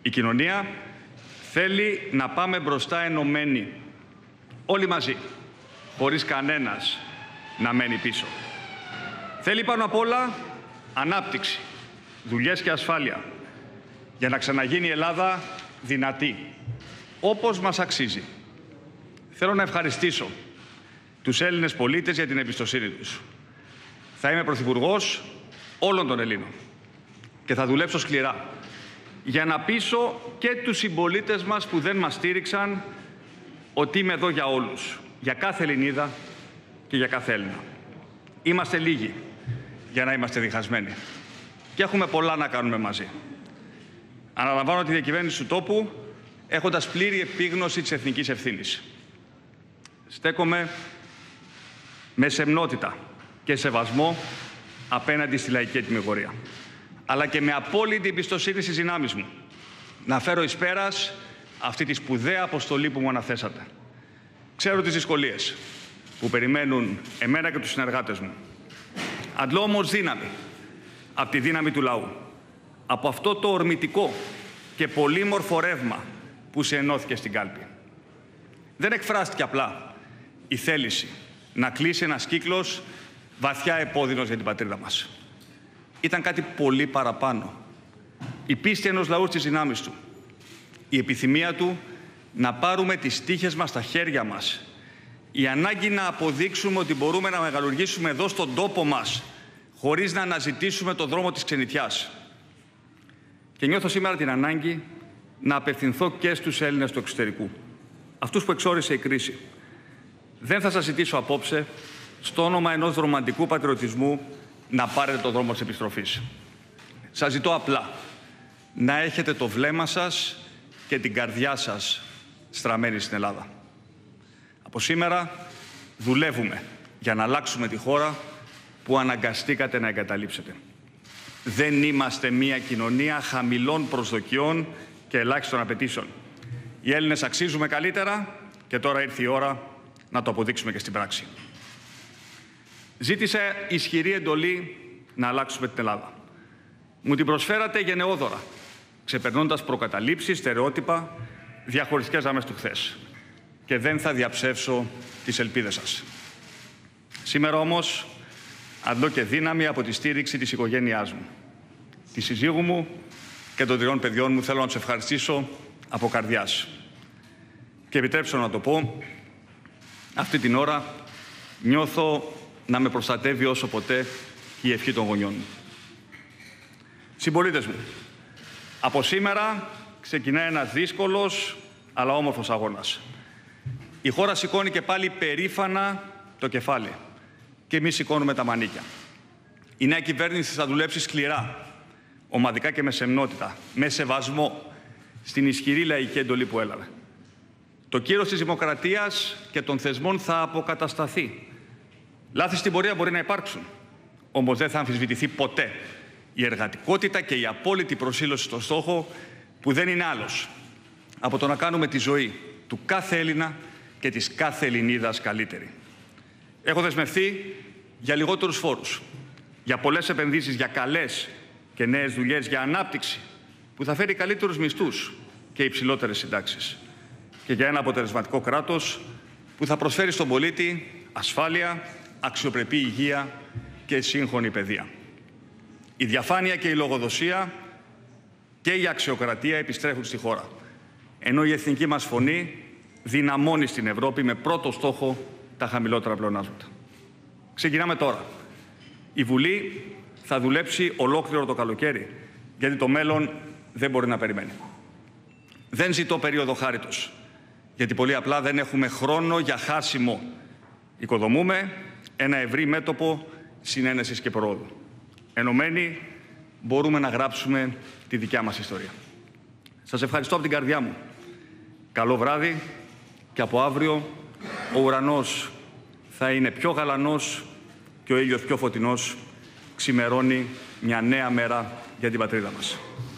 Η κοινωνία θέλει να πάμε μπροστά ενωμένοι, όλοι μαζί, χωρίς κανένας να μένει πίσω. Θέλει πάνω απ' όλα ανάπτυξη, δουλειές και ασφάλεια, για να ξαναγίνει η Ελλάδα δυνατή, όπως μας αξίζει. Θέλω να ευχαριστήσω τους Έλληνες πολίτες για την εμπιστοσύνη τους. Θα είμαι πρωθυπουργός όλων των Ελλήνων και θα δουλέψω σκληρά για να πείσω και τους συμπολίτες μας που δεν μας στήριξαν ότι είμαι εδώ για όλους, για κάθε Ελληνίδα και για κάθε Έλληνα. Είμαστε λίγοι για να είμαστε διχασμένοι και έχουμε πολλά να κάνουμε μαζί. Αναλαμβάνω τη διακυβέρνηση του τόπου έχοντας πλήρη επίγνωση της εθνικής ευθύνης. Στέκομαι με σεμνότητα και σεβασμό απέναντι στη λαϊκή τιμωρία, αλλά και με απόλυτη εμπιστοσύνη στις δυνάμεις μου να φέρω εις πέρας αυτή τη σπουδαία αποστολή που μου αναθέσατε. Ξέρω τις δυσκολίες που περιμένουν εμένα και τους συνεργάτες μου. Αντλώ όμως δύναμη από τη δύναμη του λαού, από αυτό το ορμητικό και πολύμορφο ρεύμα που συνενώθηκε στην κάλπη. Δεν εκφράστηκε απλά η θέληση να κλείσει ένας κύκλος βαθιά επώδυνος για την πατρίδα μας. Ήταν κάτι πολύ παραπάνω. Η πίστη ενός λαού στις δυνάμεις του. Η επιθυμία του να πάρουμε τις τύχες μας στα χέρια μας. Η ανάγκη να αποδείξουμε ότι μπορούμε να μεγαλουργήσουμε εδώ στον τόπο μας, χωρίς να αναζητήσουμε το δρόμο της ξενιτιάς. Και νιώθω σήμερα την ανάγκη να απευθυνθώ και στους Έλληνες του εξωτερικού, αυτούς που εξόρισε η κρίση. Δεν θα σας ζητήσω απόψε, στο όνομα ενός ρομαντικού πατριωτισμού, να πάρετε το δρόμο της επιστροφής. Σας ζητώ απλά να έχετε το βλέμμα σας και την καρδιά σας στραμμένη στην Ελλάδα. Από σήμερα δουλεύουμε για να αλλάξουμε τη χώρα που αναγκαστήκατε να εγκαταλείψετε. Δεν είμαστε μια κοινωνία χαμηλών προσδοκιών και ελάχιστων απαιτήσεων. Οι Έλληνες αξίζουμε καλύτερα και τώρα ήρθε η ώρα να το αποδείξουμε και στην πράξη. Ζήτησα ισχυρή εντολή να αλλάξουμε την Ελλάδα. Μου την προσφέρατε γενναιόδωρα, ξεπερνώντας προκαταλήψεις, στερεότυπα, διαχωριστικές γραμμές του χθες. Και δεν θα διαψεύσω τις ελπίδες σας. Σήμερα όμως αντλώ και δύναμη από τη στήριξη της οικογένειάς μου, τη συζύγου μου και των 3 παιδιών μου. Θέλω να τους ευχαριστήσω από καρδιάς. Και επιτρέψω να το πω, αυτή την ώρα νιώθω να με προστατεύει όσο ποτέ η ευχή των γονιών μου. Συμπολίτες μου, από σήμερα ξεκινάει ένας δύσκολος αλλά όμορφος αγώνας. Η χώρα σηκώνει και πάλι περήφανα το κεφάλι και εμείς σηκώνουμε τα μανίκια. Η νέα κυβέρνηση θα δουλέψει σκληρά, ομαδικά και με σεμνότητα, με σεβασμό στην ισχυρή λαϊκή εντολή που έλαβε. Το κύρος της δημοκρατίας και των θεσμών θα αποκατασταθεί. Λάθη στην πορεία μπορεί να υπάρξουν, όμως δεν θα αμφισβητηθεί ποτέ η εργατικότητα και η απόλυτη προσήλωση στο στόχο που δεν είναι άλλος από το να κάνουμε τη ζωή του κάθε Έλληνα και της κάθε Ελληνίδας καλύτερη. Έχω δεσμευθεί για λιγότερους φόρους, για πολλές επενδύσεις, για καλές και νέες δουλειές, για ανάπτυξη που θα φέρει καλύτερους μισθούς και υψηλότερες συντάξεις και για ένα αποτελεσματικό κράτος που θα προσφέρει στον πολίτη ασφάλεια, αξιοπρεπή υγεία και σύγχρονη παιδεία. Η διαφάνεια και η λογοδοσία και η αξιοκρατία επιστρέφουν στη χώρα, ενώ η εθνική μας φωνή δυναμώνει στην Ευρώπη με πρώτο στόχο τα χαμηλότερα πλεονάσματα. Ξεκινάμε τώρα. Η Βουλή θα δουλέψει ολόκληρο το καλοκαίρι, γιατί το μέλλον δεν μπορεί να περιμένει. Δεν ζητώ περίοδο χάριτος, γιατί πολύ απλά δεν έχουμε χρόνο για χάσιμο. Οικοδομούμε ένα ευρύ μέτωπο συνένεσης και προόδου. Ενωμένοι μπορούμε να γράψουμε τη δικιά μας ιστορία. Σας ευχαριστώ από την καρδιά μου. Καλό βράδυ και από αύριο ο ουρανός θα είναι πιο γαλανός και ο ήλιος πιο φωτεινός. Ξημερώνει μια νέα μέρα για την πατρίδα μας.